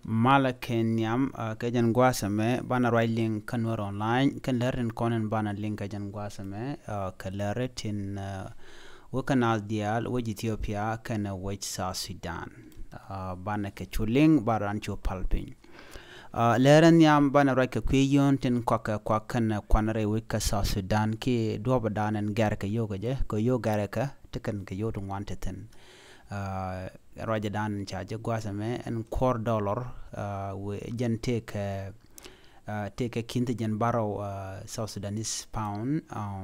mala kenyam kajan gwasame bana right link kanwar online kan lerin konen bana link kajan gwasame kaleretin wakanal dial waj Ethiopia kana waj South Sudan bana ke chuling baran chu palpin leren yam bana right ka kuyon tin kwa kana kwanare wika South Sudan ki doba danen garka yoga je ko yo garka tikan ke yo to wanted Roger Dan charge gwasame and $4 we jen take a kinte jen barrow South Sudanese pound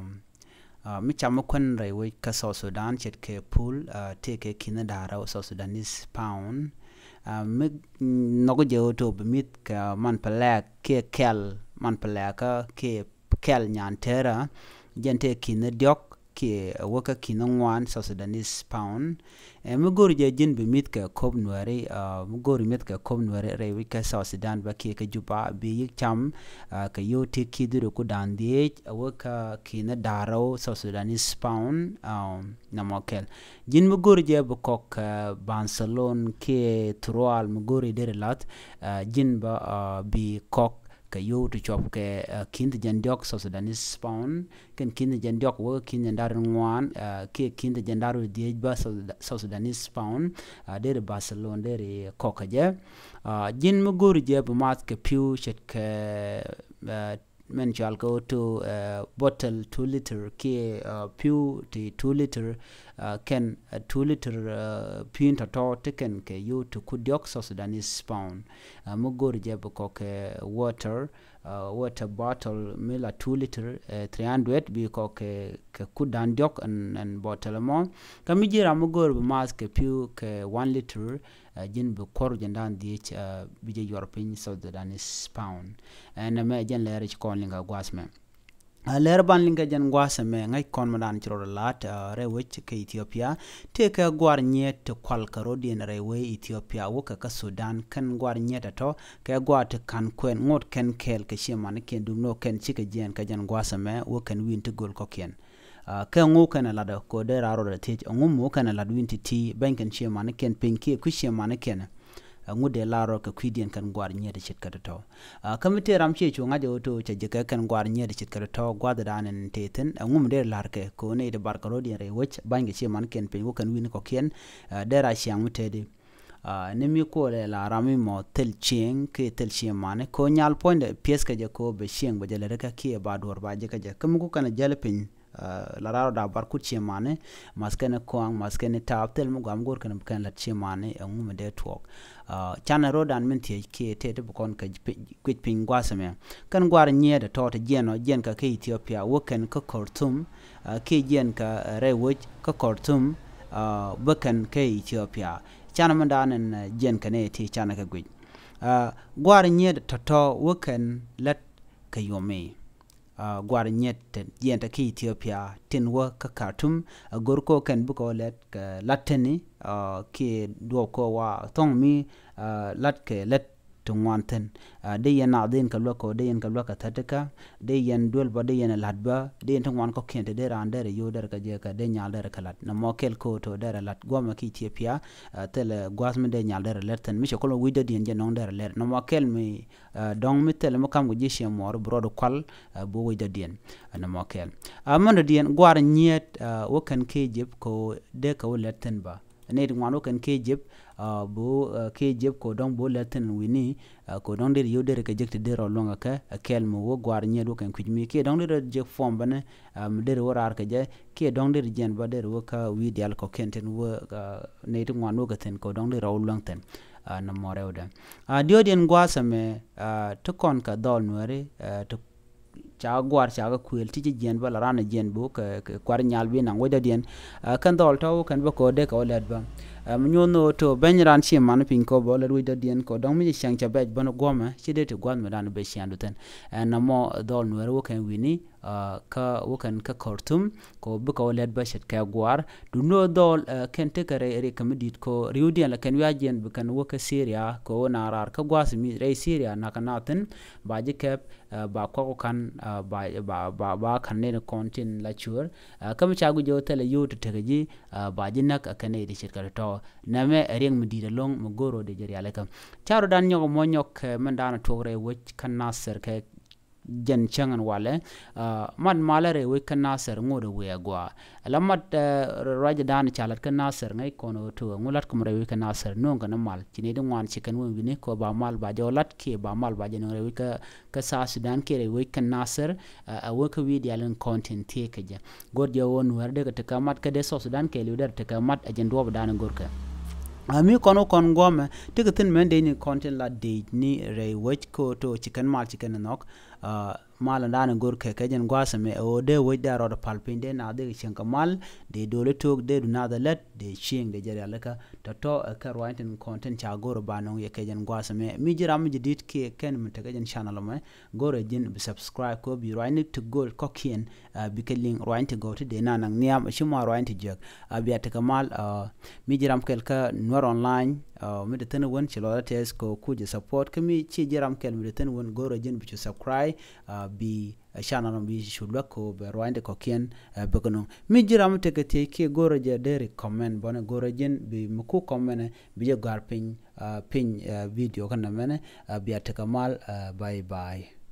mi chamakon re we ka South Sudan chet ke pool take a kinadara South Sudanese pound mi nogo je to bimit ka man palak ke kel man palaka ke kel nyantera jen take kinadiok ke waka kinongwan South Sudanese pound mugor je jin bimit ka kob Nuer mugor mit ka kob Nuer re wika South Sudan ba ke juba bi yik cham ka yo te kidiro ku dande waka kina daro South Sudanese pound na mokel jin mugor je bukok Barcelona ke Troal mugor de lat jin ba bi kok ka yo to chop ke kind jandok South Sudanese pound ken kind jandok wo kind jandar ngwan ke kind jandar de ba South Sudanese pound de Barcelona de kokaje jin mugor je bu mat ke piu chet ke men chal go to bottle 2 liter ke piu to 2 liter ken 2 liter pint to taken ke you to kudiok South Sudanese pound mugor je bu ko ke water bottle mila 2 liter 300 bi ko ke kudan diok and bottle mo kamijira mugor bu mas ke piu ke 1 liter jin bu kor jandan di bije European South Sudanese pound and me jen lere ko linga gwasme lere ban linga jen gwasme ngai kon madan chiro lat re wech ke Ethiopia te ka gwar nyet kwal karodien re we Ethiopia wo ka Sudan kan gwar nyet to ka gwar te kan kwen ngot ken kel ke shemane ken dum no ken chike jen ka jen gwasme wo kan win te gol ko ken ka ngu kana lada ko de raro de te ngumu kana lad winti ti banken shemane ken pinki ku shemane ken ngu de laro ka kwidien kan gwar nyede chit ka to kamite ram che chu ngaje to che je kan gwar nyede chit ka to gwada danen teten ngum de larke ko ne de barkaro de re wech bange shemane ken pin kan win ko ken de ra shiang mutede ne mi ko le la rami mo tel cheng ke tel shemane ko nyal point pies ka je ko be shiang ba jele ka ke ba dor ba je ka je kam ko kana jele pin la raro da barkut shemane maskene koang maskene taptel mu gam gor kan la shemane ngum de twok chana rodan minti ke te bukon ka kwit pingwasame kan gwar nyede to te jen ka ke Ethiopia woken ka Khartoum ke jen ka rewoj ka Khartoum bukan ke Ethiopia chana mandanen jen ka ne ti chana ka gwit gwar nyede to woken let ka yome gwar nyet jen ta ke Ethiopia tin wo ka Khartoum gorko kan buko let ka lateni ke do ko wa tong mi lat ke let tungwanten de yana den ka loko de yan ka loka tataka de yan dol ba de yan ladba de yan tungwan ko kente de randere yo der ka je ka de nyal der ka lat na mokel ko to der lat goma ki Ethiopia tel gwasme de nyal der letten mi ko wido de je non der let na mokel mi dong mi tel mo kam go je shemor brodo kwal bo wido den na mokel amon de yan gwar nyet wo kan ke jeb ko de ka letten ba ne ngwano kan ke jeb bo ke jeb ko dong bo letten wini ko dong de yo de ka jekte de ro longa ka kel mo wo gwar nyedo kan kujmi ke dong de je fom bane de worar ka je ke dong de jen ba de wo ka wi dial ko kenten wo ne to ngwano ka ten ko dong de ro longten na morewda dio den gwasame to kon ka dol Nuer to cha gwar cha ga kuel ti jen ba la rana jen bo ka kwar nyal bi nan woda den kan dol taw kan ba ko de ko led ba mnyono to benran chi man pin ko bo le woda den ko dong mi chang cha bej bono goma chi de to gwan me dan be shandu ten na mo dol Nuer wo kan wini ka wo kan ka Khartoum ko bu ko led ba shet ka gwar du no dol ken te kare re kamidit ko riudian la kan wa jen bu kan wo ka Syria ko na rar ka gwas mi re Syria na kanaten ba je kep ba ko kan ba kan ne kontin la chur kam cha gu jo tele yo to teji ba jinak kan ne de shet ka to name ring medida long mogoro de jeri aleka charo dan nyogo monyok mandana togre wich kan nasser ke jen changan wale mad malare we kan nasser ngode we agwa lamat raja dan chalat kan nasser ngai kono to ngulat kumre we kan nasser nonga na mal chine de wan chicken we bine ko ba mal ba jolat ke ba mal ba jeno we ka sa sudan ke we kan nasser a we ka video len content te ke ja god yo won werde ka kamat ka de so sudan ke lider te kamat ajen do dan gorka ami kono kon gome tigatin men de ni content la de ni re wech ko to chicken nok mal ndana gor ke jen gwasa me o de we da ro palpinde na de chenka mal de dole tok de du na da let de ching de jere alaka to ka rointen content cha gor banon ye jen gwasa me mi jira mi jidit ke ken mi jen channel me gor jin bi subscribe ko bi roin to go kokien bi kelling roin to go to de na nang niam shima roin to jek abi ataka mal mi jiram kel ka Nuer online mi de tene won chilo tes ko kuje support kami chi jiram kel mi de tene won gor jin bi subscribe bi channel bi shulwa ko be roinde ko kien begono mi jiram te ke goro je de recommend bona goro jen bi muku comment bi je gar pin video kana mene bi ataka mal bye bye